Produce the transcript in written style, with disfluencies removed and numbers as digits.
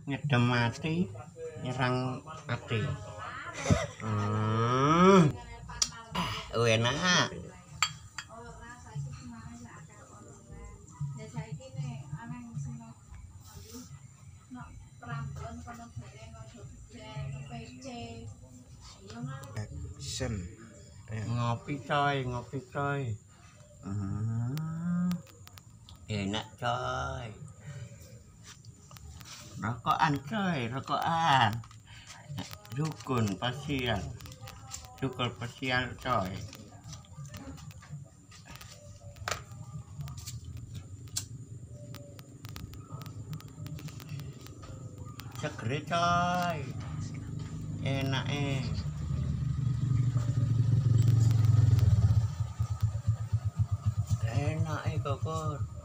ngedem mati nyerang ati. Enak. Ngopi coy. Enak coy. Rokokan coy, rokokan. Dukun pasial coy. Seger coy. Enak kokor.